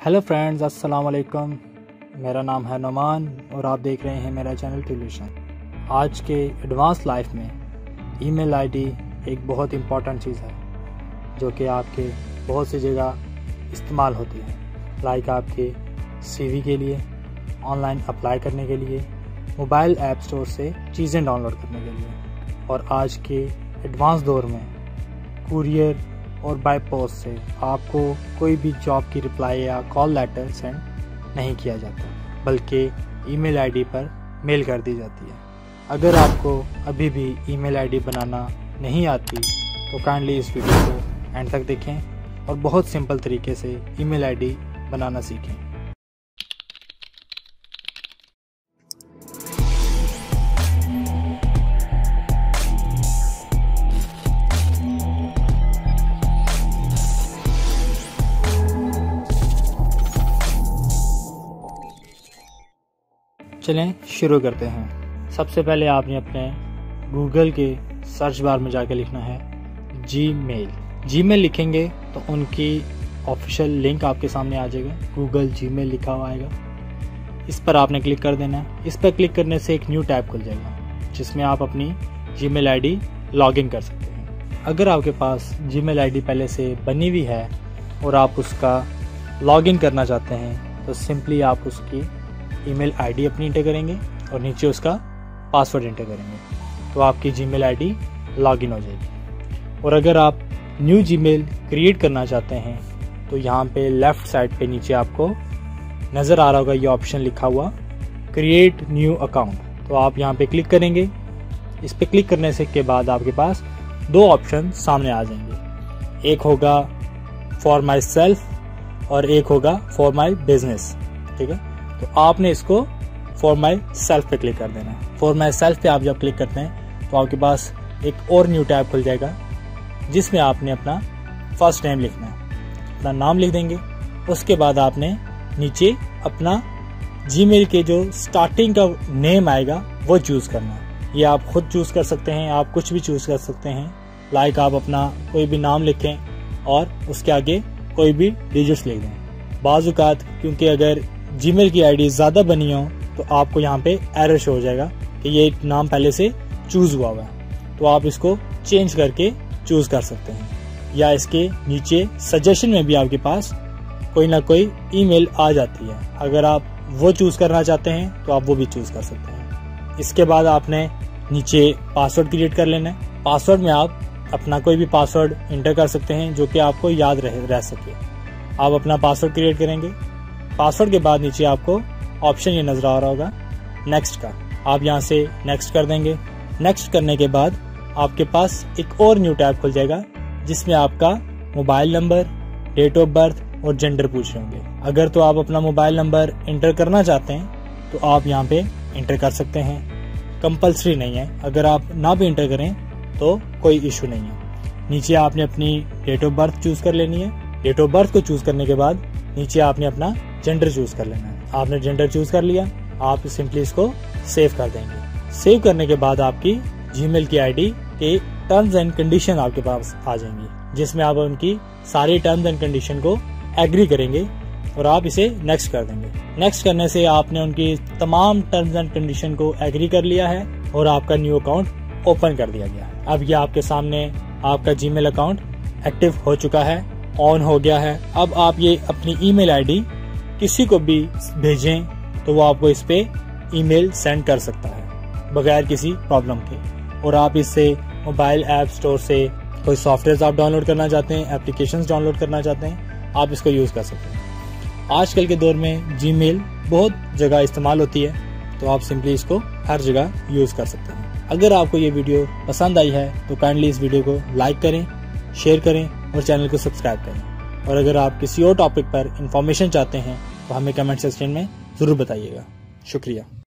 Hello friends, अस्सलाम वालेकुम। मेरा नाम है नुमान और आप देख रहे हैं मेरा चैनल ट्यूलिशन। आज के एडवांस लाइफ में ईमेल आईडी एक बहुत इम्पॉर्टेंट चीज़ है जो कि आपके बहुत सी जगह इस्तेमाल होती है, लाइक आपके सीवी के लिए, ऑनलाइन अप्लाई करने के लिए, मोबाइल ऐप स्टोर से चीज़ें डाउनलोड करने के लिए, और आज के एडवांस दौर में कुरियर और बाय पोस्ट से आपको कोई भी जॉब की रिप्लाई या कॉल लेटर सेंड नहीं किया जाता, बल्कि ईमेल आईडी पर मेल कर दी जाती है। अगर आपको अभी भी ईमेल आईडी बनाना नहीं आती तो काइंडली इस वीडियो को एंड तक देखें और बहुत सिंपल तरीके से ईमेल आईडी बनाना सीखें। चलें शुरू करते हैं। सबसे पहले आपने अपने गूगल के सर्च बार में जाकर लिखना है जीमेल लिखेंगे तो उनकी ऑफिशियल लिंक आपके सामने आ जाएगा, गूगल जीमेल लिखा हुआ आएगा। इस पर आपने क्लिक कर देना है। इस पर क्लिक करने से एक न्यू टैब खुल जाएगा जिसमें आप अपनी जीमेल आईडी लॉगिन कर सकते हैं। अगर आपके पास जीमेल आईडी पहले से बनी हुई है और आप उसका लॉगिन करना चाहते हैं तो सिंपली आप उसकी ईमेल आईडी अपनी इंटर करेंगे और नीचे उसका पासवर्ड इंटर करेंगे तो आपकी जीमेल आईडी लॉगिन हो जाएगी। और अगर आप न्यू जीमेल क्रिएट करना चाहते हैं तो यहाँ पे लेफ्ट साइड पे नीचे आपको नज़र आ रहा होगा ये ऑप्शन लिखा हुआ क्रिएट न्यू अकाउंट, तो आप यहाँ पे क्लिक करेंगे। इस पे क्लिक करने से के बाद आपके पास दो ऑप्शन सामने आ जाएंगे, एक होगा फॉर माई सेल्फ और एक होगा फॉर माई बिजनेस। ठीक है, तो आपने इसको फॉर माई सेल्फ पे क्लिक कर देना है। फॉर माई सेल्फ पे आप जब क्लिक करते हैं तो आपके पास एक और न्यू टैब खुल जाएगा जिसमें आपने अपना फर्स्ट नेम लिखना है, अपना नाम लिख देंगे। उसके बाद आपने नीचे अपना जीमेल के जो स्टार्टिंग का नेम आएगा वो चूज़ करना है। ये आप खुद चूज़ कर सकते हैं, आप कुछ भी चूज़ कर सकते हैं, लाइक आप अपना कोई भी नाम लिखें और उसके आगे कोई भी डिजिट्स लिख दें। बाज़ औक़ात क्योंकि अगर जीमेल की आईडी ज़्यादा बनी हो तो आपको यहाँ पे एरर शो हो जाएगा कि ये नाम पहले से चूज़ हुआ है, तो आप इसको चेंज करके चूज़ कर सकते हैं। या इसके नीचे सजेशन में भी आपके पास कोई ना कोई ईमेल आ जाती है, अगर आप वो चूज़ करना चाहते हैं तो आप वो भी चूज़ कर सकते हैं। इसके बाद आपने नीचे पासवर्ड क्रिएट कर लेना है। पासवर्ड में आप अपना कोई भी पासवर्ड इंटर कर सकते हैं जो कि आपको याद रह सके। आप अपना पासवर्ड क्रिएट करेंगे। पासवर्ड के बाद नीचे आपको ऑप्शन ये नजर आ रहा होगा नेक्स्ट का, आप यहाँ से नेक्स्ट कर देंगे। नेक्स्ट करने के बाद आपके पास एक और न्यू टैब खुल जाएगा जिसमें आपका mobile number, date of birth और जेंडर पूछ रहे होंगे। अगर तो आप अपना मोबाइल नंबर इंटर करना चाहते हैं तो आप यहाँ पे इंटर कर सकते हैं, कंपल्सरी नहीं है। अगर आप ना भी इंटर करें तो कोई इशू नहीं है। नीचे आपने अपनी डेट ऑफ बर्थ चूज कर लेनी है। डेट ऑफ बर्थ को चूज करने के बाद नीचे आपने अपना जेंडर चूज कर लेना है। आपने जेंडर चूज कर लिया, आप सिंपली इसको सेव कर देंगे। सेव करने के बाद आपकी जीमेल की आईडी के टर्म्स एंड कंडीशन आपके पास आ जाएंगी जिसमें आप उनकी सारी टर्म्स एंड कंडीशन को एग्री करेंगे और आप इसे नेक्स्ट कर देंगे। नेक्स्ट करने से आपने उनकी तमाम टर्म्स एंड कंडीशन को एग्री कर लिया है और आपका न्यू अकाउंट ओपन कर दिया गया है। अब ये आपके सामने आपका जीमेल अकाउंट एक्टिव हो चुका है, ऑन हो गया है। अब आप ये अपनी ईमेल आईडी किसी को भी भेजें तो वो आपको इस पे ईमेल सेंड कर सकता है बगैर किसी प्रॉब्लम के। और आप इससे मोबाइल ऐप स्टोर से कोई सॉफ्टवेयर आप डाउनलोड करना चाहते हैं, एप्लीकेशंस डाउनलोड करना चाहते हैं, आप इसको यूज़ कर सकते हैं। आजकल के दौर में जीमेल बहुत जगह इस्तेमाल होती है तो आप सिंपली इसको हर जगह यूज़ कर सकते हैं। अगर आपको ये वीडियो पसंद आई है तो काइंडली इस वीडियो को लाइक करें, शेयर करें और चैनल को सब्सक्राइब करें। और अगर आप किसी और टॉपिक पर इंफॉर्मेशन चाहते हैं तो हमें कमेंट सेक्शन में ज़रूर बताइएगा। शुक्रिया।